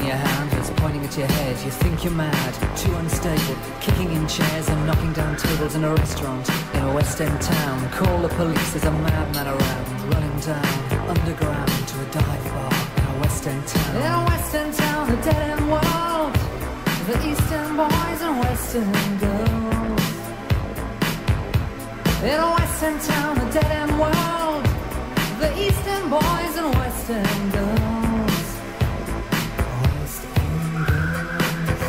in your hand that's pointing at your head. You think you're mad, too unstable, kicking in chairs and knocking down tables in a restaurant in a West End town. Call the police, there's a madman around, running down underground to a dive bar in a West End town. In a West End town, a dead end world, the Eastern boys and Western girls. In a West End town, a dead end world, the Eastern boys and Western girls. West End girls.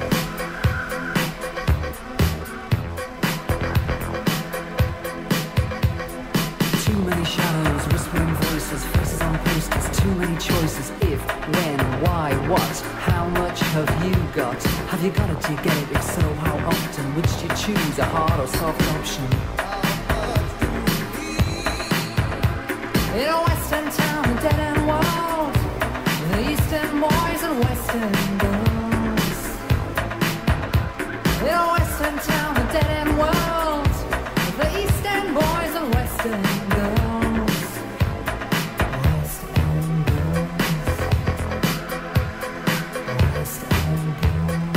Too many shadows, whispering voices, faces on posters, too many choices. If, when, why, what, how much have you got? Have you got it, do you get it? If so, how often? Which do you choose, a hard or soft option? In a Western town, a dead end world, the Eastern boys and Western girls. In a Western town, a dead end world, the Eastern boys and Western girls. West End girls. West End girls.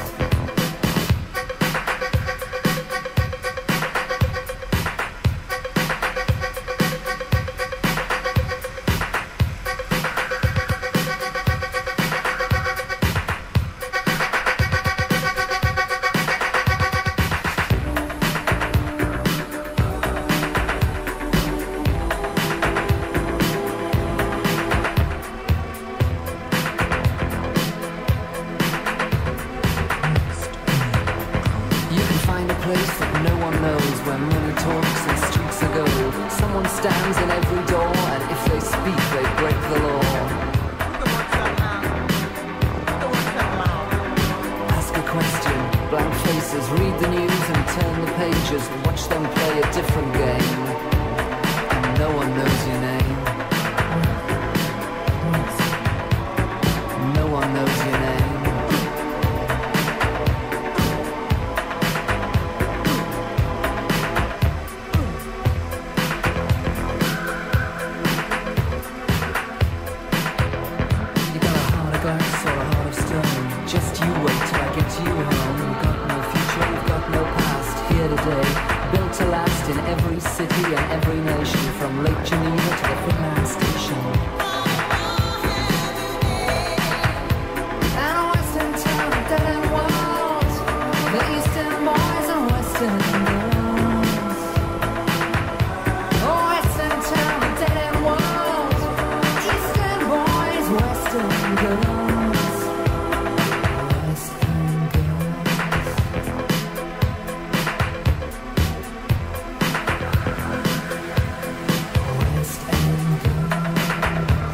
Stands in every door, and if they speak, they break the law. Ask a question, blank faces, read the news and turn the pages. Watch them play a different game, and no one knows your name. No one knows your name. Just you wait till I get you home. You've got no future, you've got no past. Here today, built to last in every city and every nation, from Lake Geneva to the Finland Station. And a Western town, a dead end world, the Eastern boys and Western girls. A Western town, a dead end world, Eastern boys, Western girls. West End girls.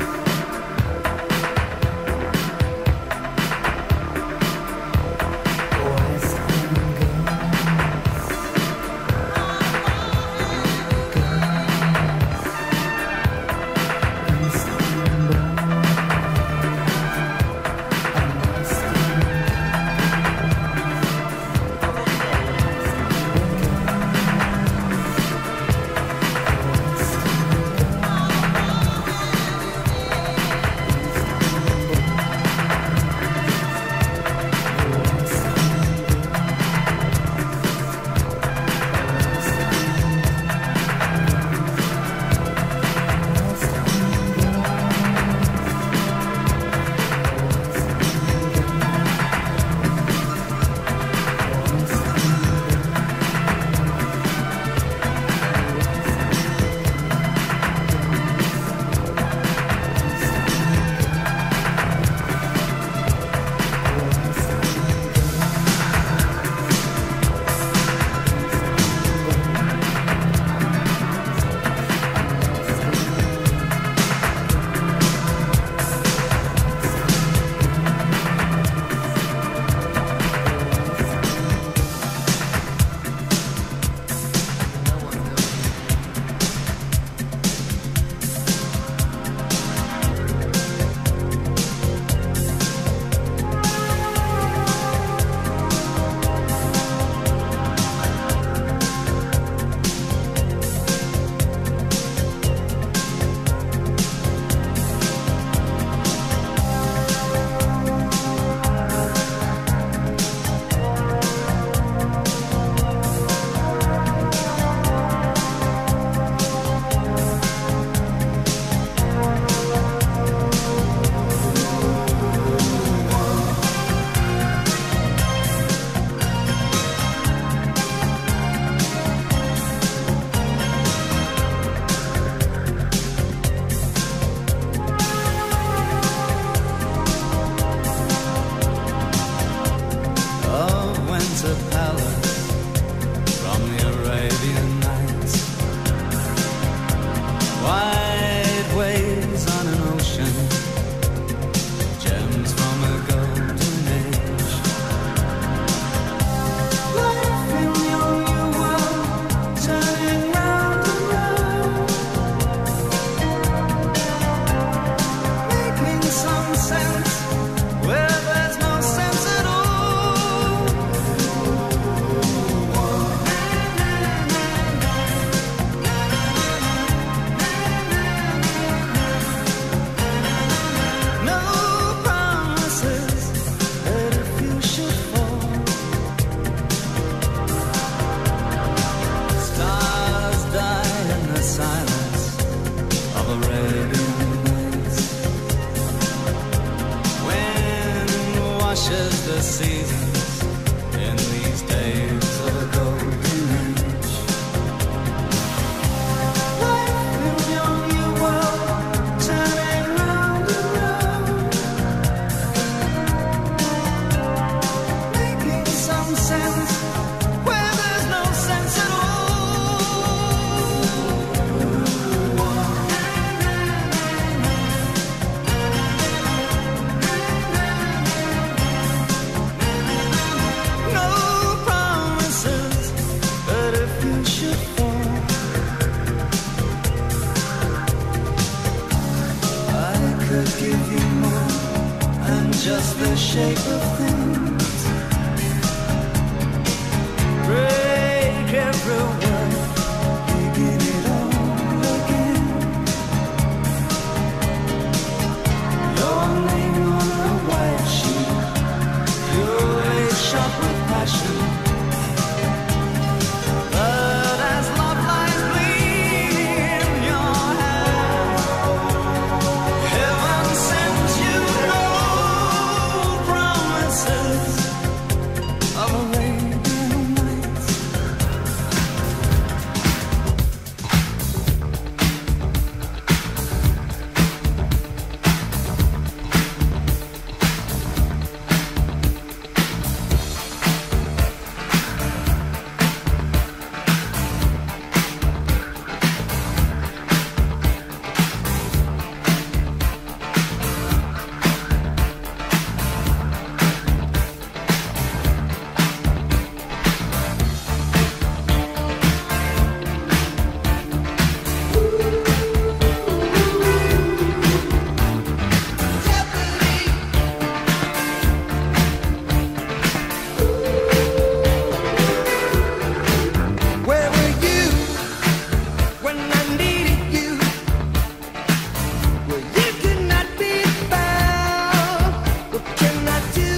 washes the seasons in these days of a golden age. Life in your new world, turning round and round, making some sense where there's no sense at all. Give you more than just the shape of things. Break every word, begin it all again. Your name on a white sheet, purely shot with passion. But as love lies bleeding in your hand, heaven sends you no promises of Arabian Nights. Where were you when I needed you? Well, you could not be found. What can I do?